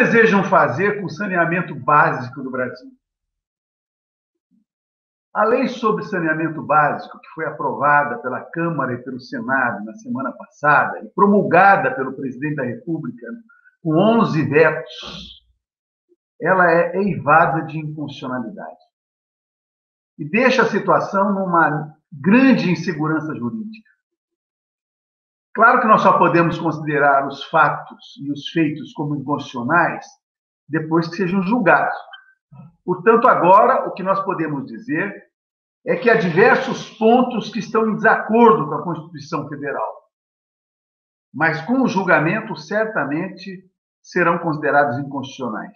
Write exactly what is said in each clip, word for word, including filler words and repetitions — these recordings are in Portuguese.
desejam fazer com o saneamento básico do Brasil? A lei sobre saneamento básico, que foi aprovada pela Câmara e pelo Senado na semana passada e promulgada pelo presidente da República com onze vetos, ela é eivada de inconstitucionalidade e deixa a situação numa grande insegurança jurídica. Claro que nós só podemos considerar os fatos e os feitos como inconstitucionais depois que sejam julgados. Portanto, agora, o que nós podemos dizer é que há diversos pontos que estão em desacordo com a Constituição Federal. Mas, com o julgamento, certamente serão considerados inconstitucionais.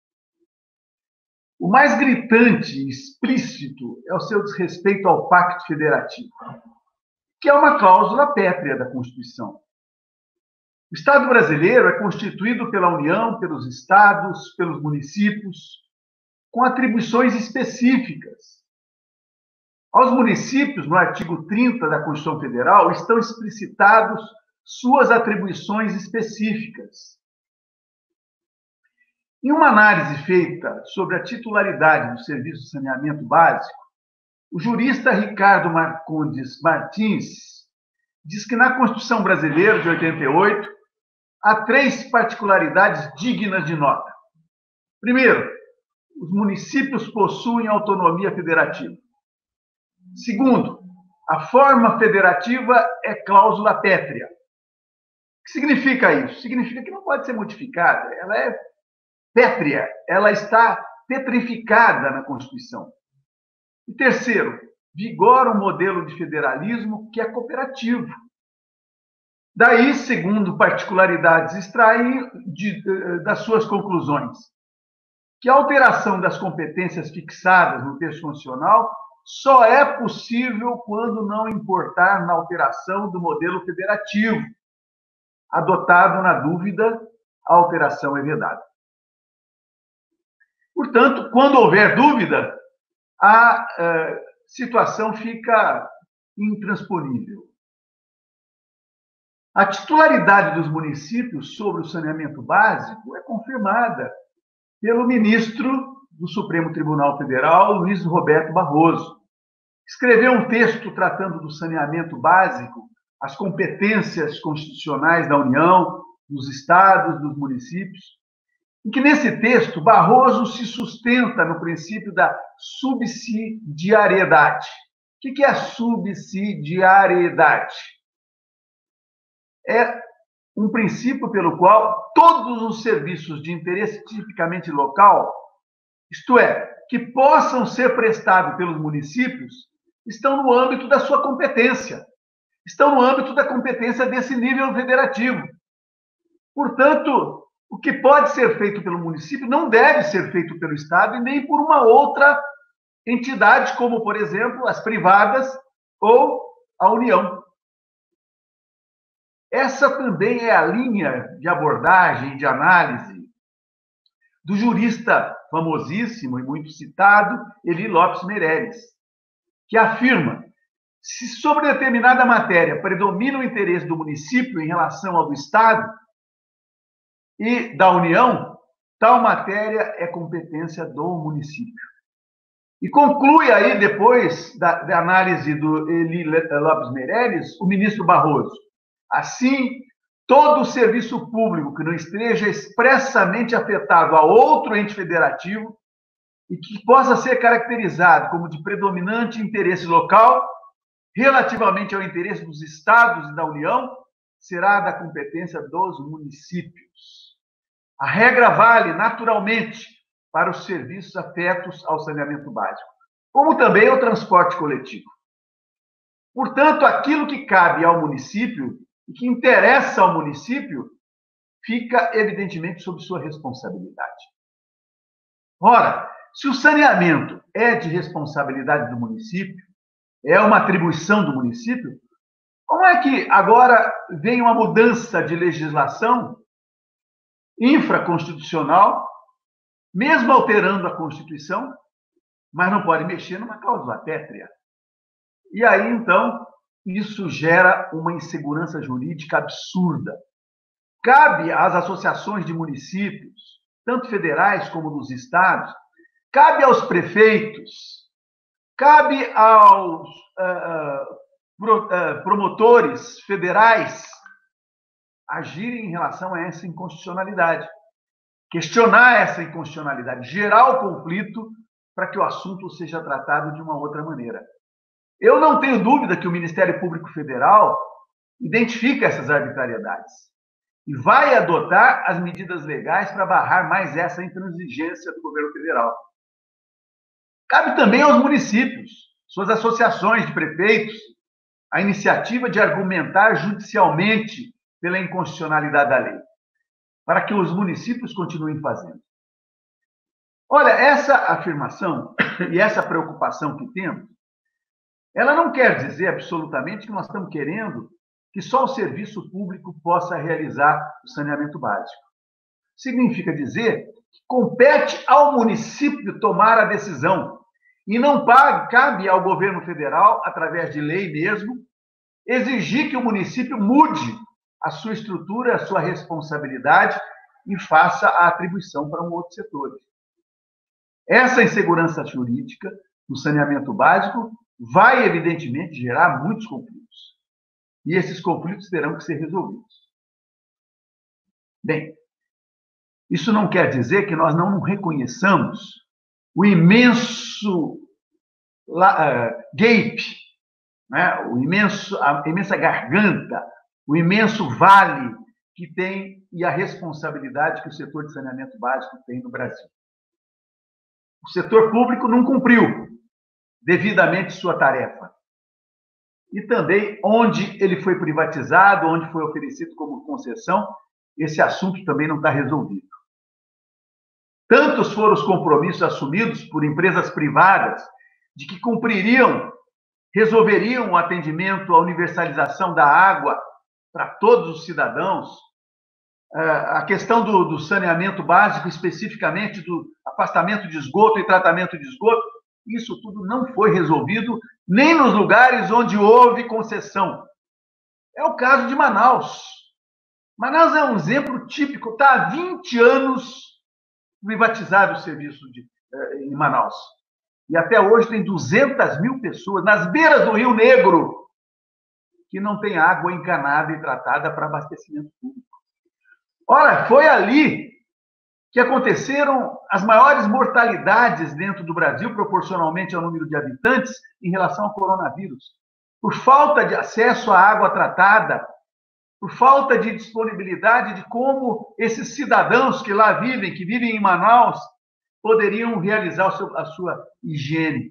O mais gritante e explícito é o seu desrespeito ao Pacto Federativo, que é uma cláusula pétrea da Constituição. O Estado brasileiro é constituído pela União, pelos estados, pelos municípios, com atribuições específicas. Aos municípios, no artigo trinta da Constituição Federal, estão explicitados suas atribuições específicas. Em uma análise feita sobre a titularidade do Serviço de Saneamento Básico, o jurista Ricardo Marcondes Martins diz que na Constituição Brasileira de oitenta e oito há três particularidades dignas de nota. Primeiro, os municípios possuem autonomia federativa. Segundo, a forma federativa é cláusula pétrea. O que significa isso? Significa que não pode ser modificada. Ela é pétrea, ela está petrificada na Constituição. E terceiro, vigora um modelo de federalismo que é cooperativo. Daí, segundo particularidades, extraem de, das suas conclusões que a alteração das competências fixadas no texto constitucional só é possível quando não importar na alteração do modelo federativo. Adotado na dúvida, a alteração é vedada. Portanto, quando houver dúvida, a uh, situação fica intransponível. A titularidade dos municípios sobre o saneamento básico é confirmada pelo ministro do Supremo Tribunal Federal, Luiz Roberto Barroso. Escreveu um texto tratando do saneamento básico, as competências constitucionais da União, dos estados, dos municípios, em que, nesse texto, Barroso se sustenta no princípio da subsidiariedade. O que é a subsidiariedade? É um princípio pelo qual todos os serviços de interesse tipicamente local, isto é, que possam ser prestados pelos municípios, estão no âmbito da sua competência, estão no âmbito da competência desse nível federativo. Portanto, o que pode ser feito pelo município não deve ser feito pelo Estado e nem por uma outra entidade, como, por exemplo, as privadas ou a União. Essa também é a linha de abordagem, de análise do jurista famosíssimo e muito citado, Elie Lopes Meireles, que afirma: se sobre determinada matéria predomina o interesse do município em relação ao do Estado e da União, tal matéria é competência do município. E conclui aí, depois da, da análise do Elie Lopes Meireles, o ministro Barroso: assim, todo o serviço público que não esteja expressamente afetado a outro ente federativo e que possa ser caracterizado como de predominante interesse local, relativamente ao interesse dos estados e da União, será da competência dos municípios. A regra vale, naturalmente, para os serviços afetos ao saneamento básico, como também ao transporte coletivo. Portanto, aquilo que cabe ao município e que interessa ao município fica, evidentemente, sob sua responsabilidade. Ora, se o saneamento é de responsabilidade do município, é uma atribuição do município, como é que agora vem uma mudança de legislação infraconstitucional, mesmo alterando a Constituição, mas não pode mexer numa cláusula pétrea? E aí, então, isso gera uma insegurança jurídica absurda. Cabe às associações de municípios, tanto federais como dos estados, cabe aos prefeitos, cabe aos uh, pro, uh, promotores federais agirem em relação a essa inconstitucionalidade, questionar essa inconstitucionalidade, gerar o conflito para que o assunto seja tratado de uma outra maneira. Eu não tenho dúvida que o Ministério Público Federal identifica essas arbitrariedades e vai adotar as medidas legais para barrar mais essa intransigência do governo federal. Cabe também aos municípios, suas associações de prefeitos, a iniciativa de argumentar judicialmente pela inconstitucionalidade da lei, para que os municípios continuem fazendo. Olha, essa afirmação e essa preocupação que temos, ela não quer dizer absolutamente que nós estamos querendo que só o serviço público possa realizar o saneamento básico. Significa dizer que compete ao município tomar a decisão e não cabe ao governo federal, através de lei mesmo, exigir que o município mude a sua estrutura, a sua responsabilidade e faça a atribuição para um outro setor. Essa insegurança jurídica no saneamento básico vai, evidentemente, gerar muitos conflitos. E esses conflitos terão que ser resolvidos. Bem, isso não quer dizer que nós não reconheçamos o imenso uh, gap, né? o imenso, a imensa garganta, o imenso vale que tem e a responsabilidade que o setor de saneamento básico tem no Brasil. O setor público não cumpriu devidamente sua tarefa. E também onde ele foi privatizado, onde foi oferecido como concessão, esse assunto também não está resolvido. Tantos foram os compromissos assumidos por empresas privadas de que cumpririam, resolveriam o atendimento, a universalização da água para todos os cidadãos, a questão do, do saneamento básico, especificamente do afastamento de esgoto e tratamento de esgoto, isso tudo não foi resolvido nem nos lugares onde houve concessão. É o caso de Manaus. Manaus é um exemplo típico, está há vinte anos privatizado o serviço de, em Manaus. E até hoje tem duzentas mil pessoas nas beiras do Rio Negro que não tem água encanada e tratada para abastecimento público. Ora, foi ali que aconteceram as maiores mortalidades dentro do Brasil, proporcionalmente ao número de habitantes, em relação ao coronavírus. Por falta de acesso à água tratada, por falta de disponibilidade de como esses cidadãos que lá vivem, que vivem em Manaus, poderiam realizar o seu, a sua higiene.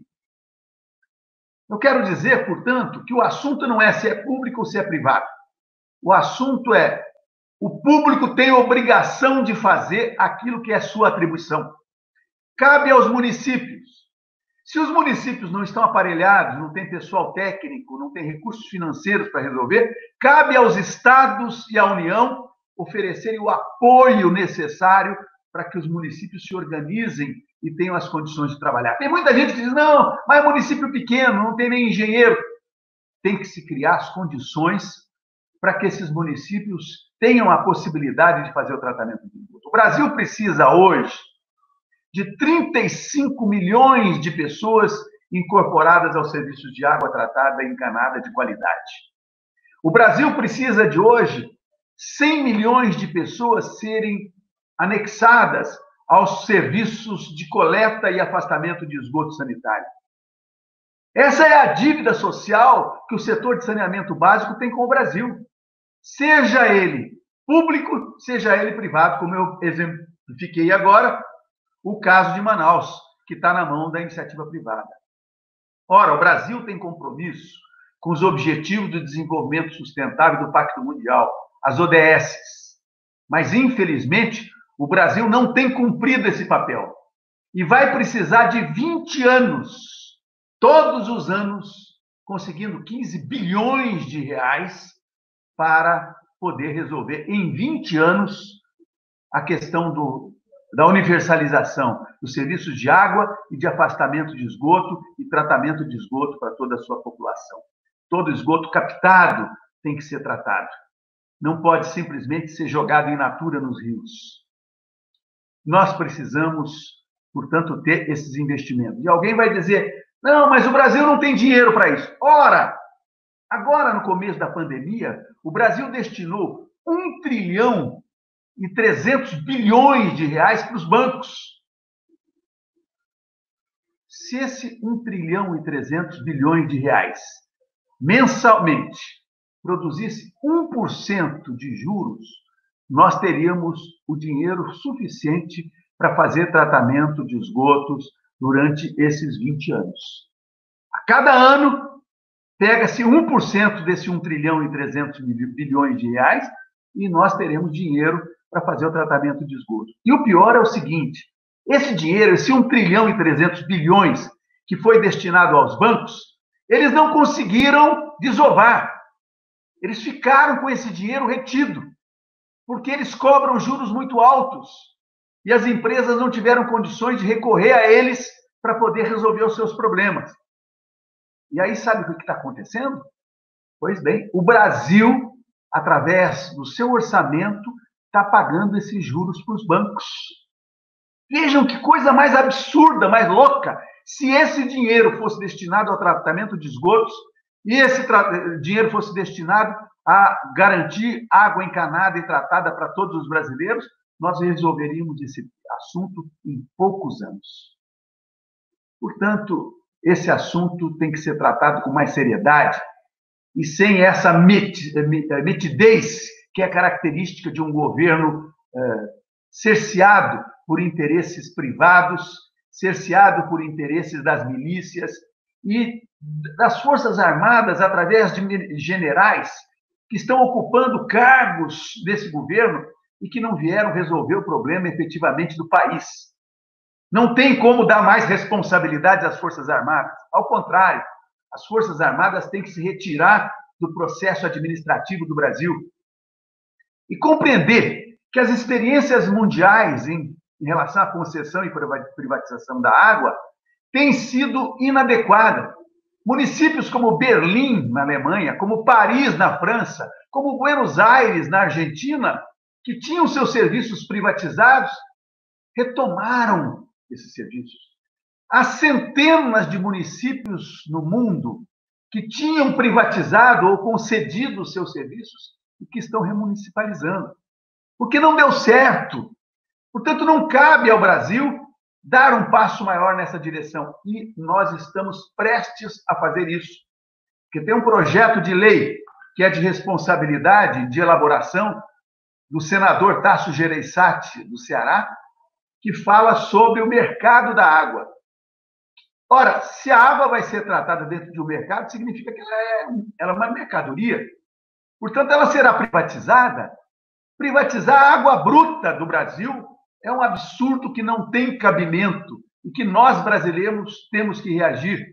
Eu quero dizer, portanto, que o assunto não é se é público ou se é privado. O assunto é o público tem obrigação de fazer aquilo que é sua atribuição. Cabe aos municípios. Se os municípios não estão aparelhados, não tem pessoal técnico, não tem recursos financeiros para resolver, cabe aos estados e à União oferecerem o apoio necessário para que os municípios se organizem e tenham as condições de trabalhar. Tem muita gente que diz, não, mas é município pequeno, não tem nem engenheiro. Tem que se criar as condições para que esses municípios tenham a possibilidade de fazer o tratamento de esgoto. O Brasil precisa hoje de trinta e cinco milhões de pessoas incorporadas aos serviços de água tratada e encanada de qualidade. O Brasil precisa de hoje cem milhões de pessoas serem anexadas aos serviços de coleta e afastamento de esgoto sanitário. Essa é a dívida social que o setor de saneamento básico tem com o Brasil. Seja ele público, seja ele privado, como eu exemplifiquei agora, o caso de Manaus, que está na mão da iniciativa privada. Ora, o Brasil tem compromisso com os Objetivos de Desenvolvimento Sustentável do Pacto Mundial, as O D S, mas, infelizmente, o Brasil não tem cumprido esse papel e vai precisar de vinte anos, todos os anos, conseguindo quinze bilhões de reais para poder resolver em vinte anos a questão do, da universalização dos serviços de água e de afastamento de esgoto e tratamento de esgoto para toda a sua população. Todo esgoto captado tem que ser tratado. Não pode simplesmente ser jogado in natura nos rios. Nós precisamos, portanto, ter esses investimentos. E alguém vai dizer, não, mas o Brasil não tem dinheiro para isso. Ora, agora, no começo da pandemia, o Brasil destinou um trilhão e trezentos bilhões de reais para os bancos. Se esse um trilhão e trezentos bilhões de reais mensalmente produzisse um por cento de juros, nós teríamos o dinheiro suficiente para fazer tratamento de esgotos durante esses vinte anos. A cada ano, pega-se um por cento desse um trilhão e trezentos bilhões de reais e nós teremos dinheiro para fazer o tratamento de esgoto. E o pior é o seguinte, esse dinheiro, esse um trilhão e trezentos bilhões que foi destinado aos bancos, eles não conseguiram desovar. Eles ficaram com esse dinheiro retido, porque eles cobram juros muito altos e as empresas não tiveram condições de recorrer a eles para poder resolver os seus problemas. E aí, sabe o que está acontecendo? Pois bem, o Brasil, através do seu orçamento, está pagando esses juros para os bancos. Vejam que coisa mais absurda, mais louca. Se esse dinheiro fosse destinado ao tratamento de esgotos e esse dinheiro fosse destinado a garantir água encanada e tratada para todos os brasileiros, nós resolveríamos esse assunto em poucos anos. Portanto, esse assunto tem que ser tratado com mais seriedade e sem essa metidez que é característica de um governo eh, cerceado por interesses privados, cerceado por interesses das milícias e das Forças Armadas, através de generais que estão ocupando cargos desse governo e que não vieram resolver o problema efetivamente do país. Não tem como dar mais responsabilidade às Forças Armadas. Ao contrário, as Forças Armadas têm que se retirar do processo administrativo do Brasil e compreender que as experiências mundiais em, em relação à concessão e privatização da água têm sido inadequadas. Municípios como Berlim, na Alemanha, como Paris, na França, como Buenos Aires, na Argentina, que tinham seus serviços privatizados, retomaram esses serviços. Há centenas de municípios no mundo que tinham privatizado ou concedido os seus serviços e que estão remunicipalizando. Porque não deu certo. Portanto, não cabe ao Brasil dar um passo maior nessa direção. E nós estamos prestes a fazer isso. Porque tem um projeto de lei que é de responsabilidade de elaboração do senador Tasso Gereissati, do Ceará, que fala sobre o mercado da água. Ora, se a água vai ser tratada dentro de um mercado, significa que ela é, ela é uma mercadoria. Portanto, ela será privatizada. Privatizar a água bruta do Brasil é um absurdo que não tem cabimento e que nós, brasileiros, temos que reagir.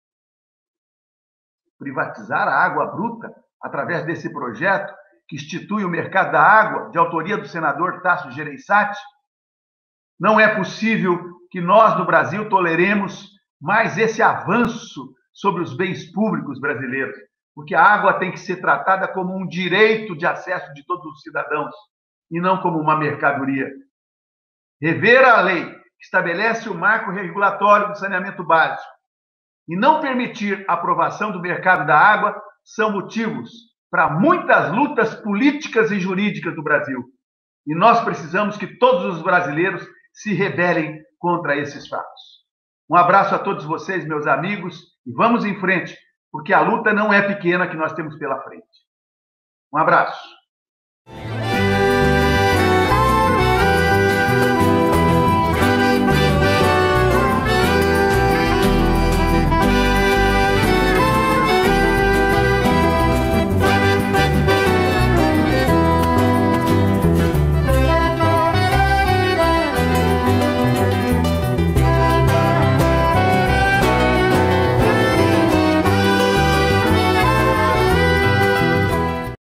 Privatizar a água bruta, através desse projeto que institui o mercado da água, de autoria do senador Tasso Gereissati, não é possível que nós, no Brasil, toleremos mais esse avanço sobre os bens públicos brasileiros, porque a água tem que ser tratada como um direito de acesso de todos os cidadãos e não como uma mercadoria. Rever a lei que estabelece o marco regulatório do saneamento básico e não permitir a aprovação do mercado da água são motivos para muitas lutas políticas e jurídicas do Brasil. E nós precisamos que todos os brasileiros se rebelem contra esses fatos. Um abraço a todos vocês, meus amigos, e vamos em frente, porque a luta não é pequena que nós temos pela frente. Um abraço.